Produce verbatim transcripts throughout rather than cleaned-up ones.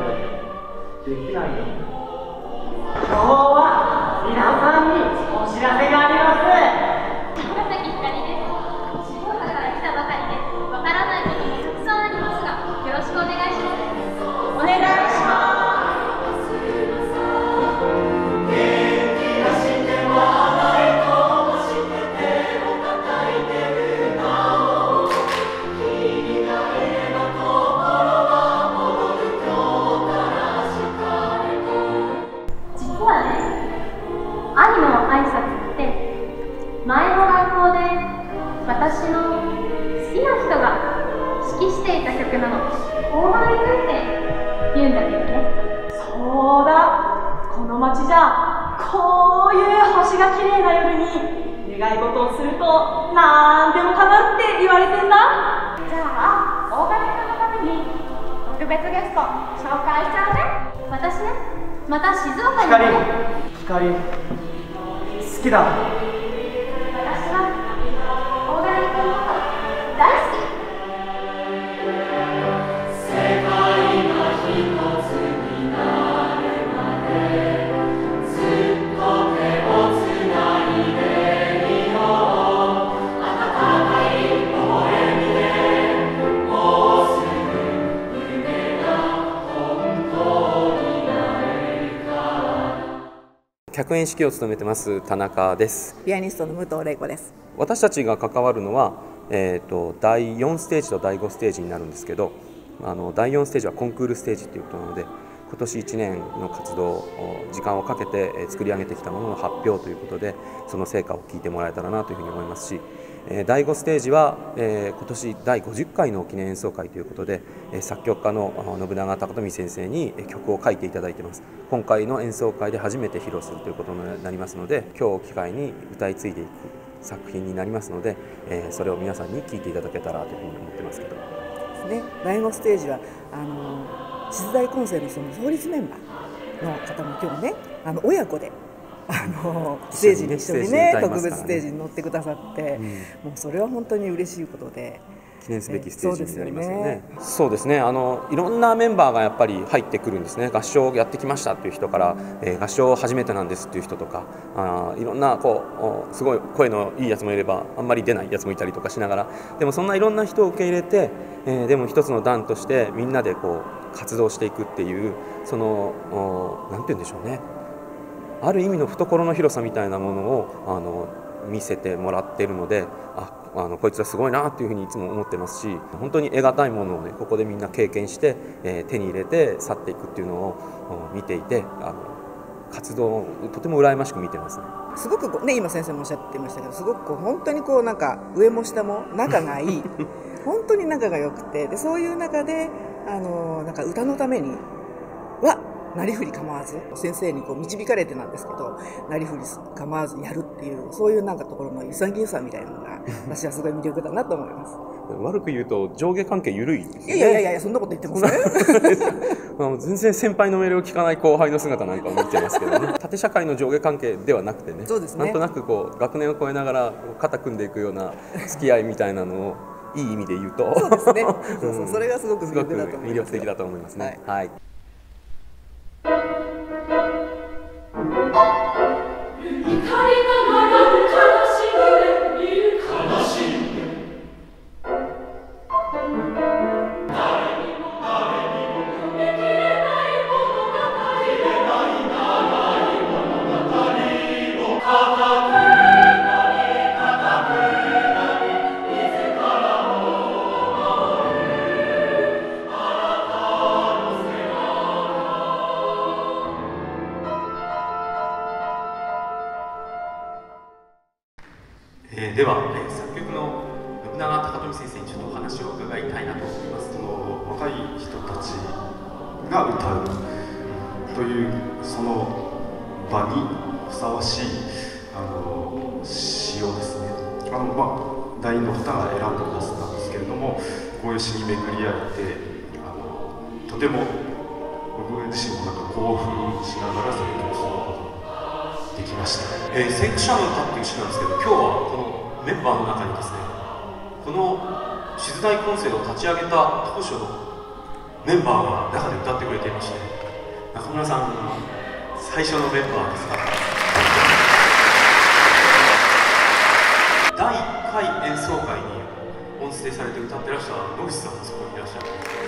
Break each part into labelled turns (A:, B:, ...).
A: できないよ。今日は皆さんにお知らせがあります。
B: 長崎ひかりです。静岡から来たばかりでわからないこともたくさんありますが、よろしくお願いします。お願いします。兄の挨拶って前の学校で私の好きな人が指揮していた曲なの。大前君って言うんだけどね。
C: そうだ、この街じゃこういう星が綺麗な夜に願い事をするとなんでも叶うって言われてんだ。
B: じゃあ大金さんのために特別ゲスト紹介しちゃうね。私ね、また静岡にね。
A: 光、光好きだ。
B: 私は大金君のこと大好き。世界が一つになるまでずっと手をつないでいよう。暖かい微笑みでもうすぐ夢が本当になるから。
D: 客演指揮を務めてます田中です。
E: ピアニストの武藤玲子です。
D: 私たちが関わるのは、えー、とだいよんステージとだいごステージになるんですけど、あのだいよんステージはコンクールステージということなので、今年いちねんの活動、時間をかけて作り上げてきたものの発表ということで、その成果を聞いてもらえたらなというふうに思いますし、だいごステージは、えー、今年だいごじゅっかいの記念演奏会ということで、作曲家の信長貴富先生に曲を書いていただいています。今回の演奏会で初めて披露するということになりますので、今日を機会に歌い継いでいく作品になりますので、えー、それを皆さんに聴いていただけたらというふうに思ってますけど。
E: ね、だいごステージはあの静大コンセのその創立メンバーの方も今日ね、あの親子であのステージに一緒にね、特別ステージに乗ってくださって、うん、もうそれは本当に嬉しいことで。
D: 記念すべきステージになりますよね。そうですね。あのいろんなメンバーがやっぱり入ってくるんですね。合唱をやってきましたっていう人から、えー、合唱初めてなんですっていう人とか、あいろんなこうすごい声のいいやつもいればあんまり出ないやつもいたりとかしながら、でもそんないろんな人を受け入れて、えー、でも一つの団としてみんなでこう活動していくっていう、そのなんて言うんでしょうね。ある意味の懐の広さみたいなものをあの見せてもらっているので、ああのこいつはすごいなっていうふうにいつも思ってますし、本当に得難いものをね、ここでみんな経験して、えー、手に入れて去っていくっていうのを見ていて、あの活動をとても羨ましく見てますね。
E: すごくこうね、今先生もおっしゃってましたけど、すごくこう本当にこうなんか上も下も仲がいい本当に仲が良くて、でそういう中であのなんか歌のためにはなりふり構わず、先生にこう導かれてなんですけど、なりふり構わずやるっていう、そういうなんかところの潔さみたいなのが私はすごい魅力だなと思います。
D: 悪く言うと上下関係緩いですね。
E: いやいやいやいや、そんなこと言ってますね
D: 全然先輩の命令を聞かない後輩の姿なんかを見てますけどね。縦社会の上下関係ではなくてね、
E: そうですね、
D: なんとなくこう学年を超えながら肩組んでいくような付き合いみたいなのをいい意味で言うと
E: そうですねそうそう、それがすごく魅力だと思います。
D: 魅力的だと思いますね。はい、はい。
F: えー、では、えー、作曲の信長貴富先生にちょっとお話を伺いたいなと思います。
G: その若い人たちが歌うというその場にふさわしいあの詩をですね、あの、まあ、団員の方が選んでくださったんですけれども、こういう詩に巡り合えてあのとても僕自身もなんか興奮しながらそれを聴くことができました。
F: えー、先駆者の歌っていう詩なんですけど、今日はこのメンバーの中にですね、この静大コンセを立ち上げた当初のメンバーが中で歌ってくれていまして、中村さんが最初のメンバーですか。だいいっかい演奏会にオンステされて歌ってらっしゃる野口さんもそこにいらっしゃる。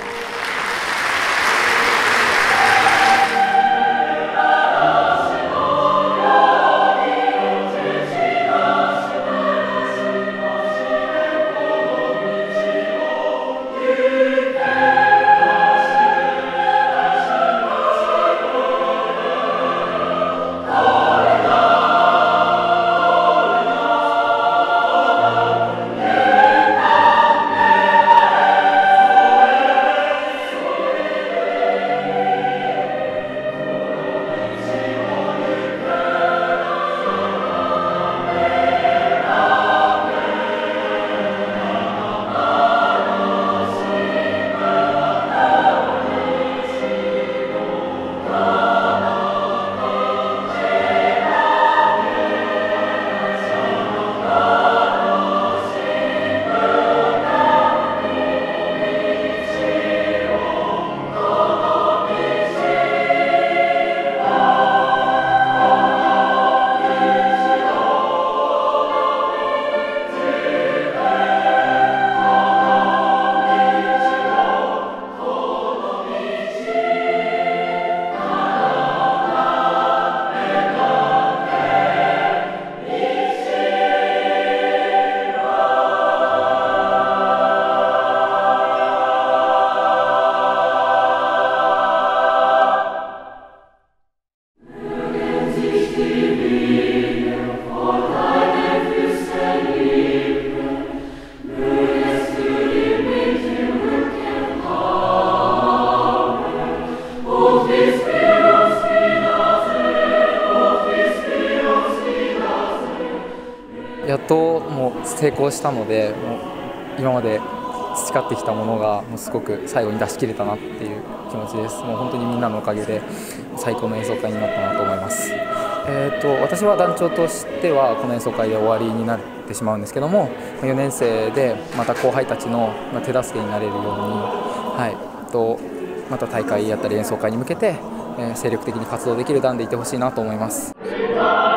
H: やっともう成功したので、もう今まで培ってきたものがもうすごく最後に出し切れたなっていう気持ちです。もう本当にみんなのおかげで最高の演奏会になったなと思います。えー、と私は団長としてはこの演奏会で終わりになってしまうんですけども、よねん生でまた後輩たちの手助けになれるように、はい、とまた大会やったり演奏会に向けて精力的に活動できる団でいてほしいなと思います。